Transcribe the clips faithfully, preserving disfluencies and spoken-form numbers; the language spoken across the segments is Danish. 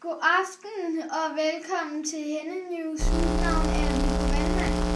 God aften og velkommen til Henne News. Mit navn er Nico Vandmann.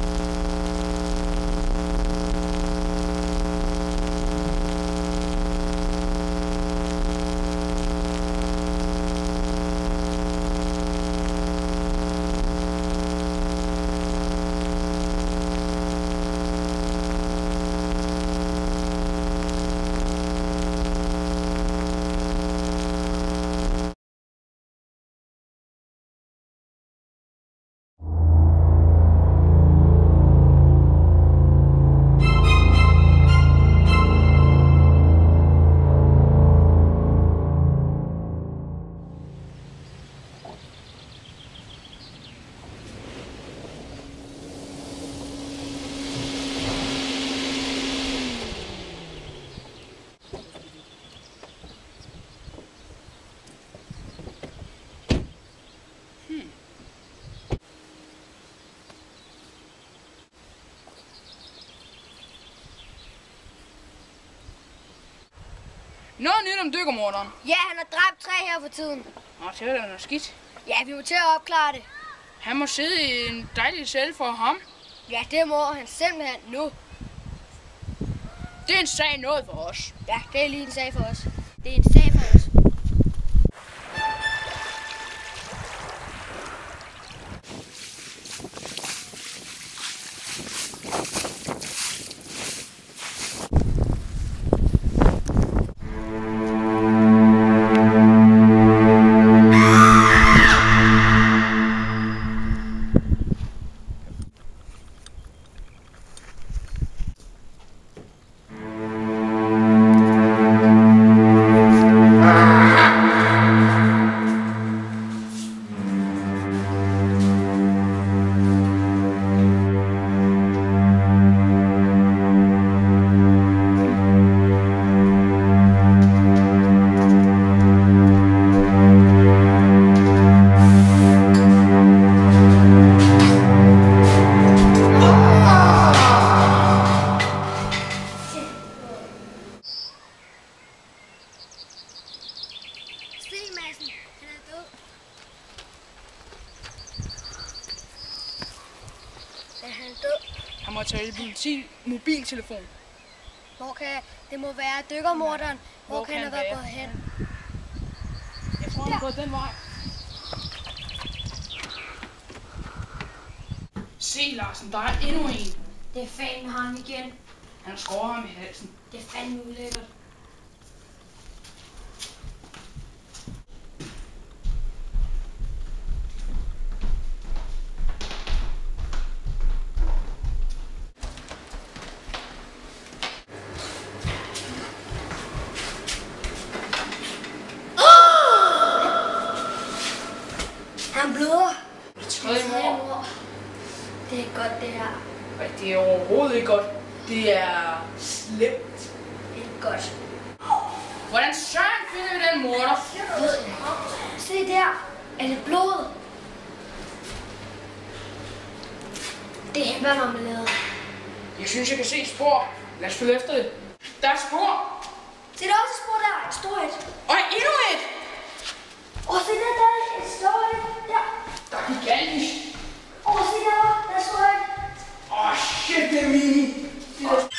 Noget nyt om dykkermorderen. Ja, han har dræbt tre her for tiden. Nå, det er da noget skidt. Ja, vi må til at opklare det. Han må sidde i en dejlig celle for ham. Ja, det må han simpelthen nu. Det er en sag noget for os. Ja, det er lige en sag for os. Det er en sag for os. Madsen, han er død. Er han død? Han må tale politi mobiltelefon. Hvor kan det må være dykkermorderen? Hvor, Hvor kan han have været gået hen? Jeg tror, han er gået den vej. Se, Larsen, der er endnu en. Det er fanden ham igen. Han skårer ham i halsen. Det er fandme ulækkert. Han bløder. I tredje mord. Det er godt, det her. Nej, det er overhovedet ikke godt. Det er slemt. Det er godt. Hvordan søren finder vi den morder? Se der. Er det blod? Det er hindbærmarmelade. Jeg synes, jeg kan se spor. Lad os følge efter det. Der er spor. Se, der er også et spor der. Et stort et. Og endnu et. Åh, se der, der er et stort et. Der. Der er gigantisk. Åh, se der, der er stort et. Åh, oh, shit, det er mini. Det der